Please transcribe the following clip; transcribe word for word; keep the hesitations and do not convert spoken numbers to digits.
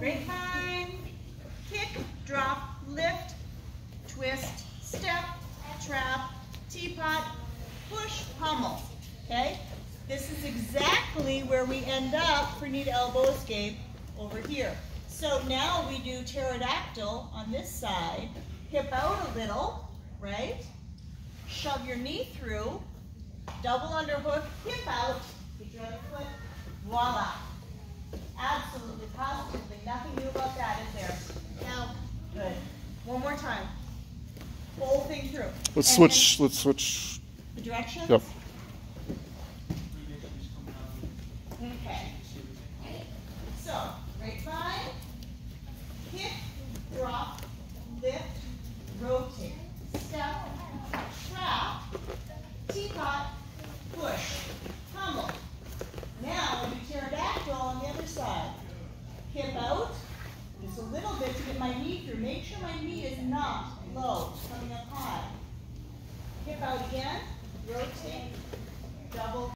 Grapevine, kick, drop, lift, twist, step, trap, teapot, push, pummel. Okay? This is exactly where we end up for knee to elbow escape over here. So now we do pterodactyl on this side, hip out a little, right? Shove your knee through, double underhook, hip out, get your other foot, voila. Absolutely, positively, nothing new about that, is there? Now, good. One more time. Whole thing through. Let's and switch, let's switch. The direction? Yep. Okay. So, grapevine, kick, drop, lift, rotate, step, trap, teapot, push, pummel. Now we do pterodactyl on the other side. Hip out, just a little bit to get my knee through. Make sure my knee is not low, coming up high. Hip out again, rotate, double.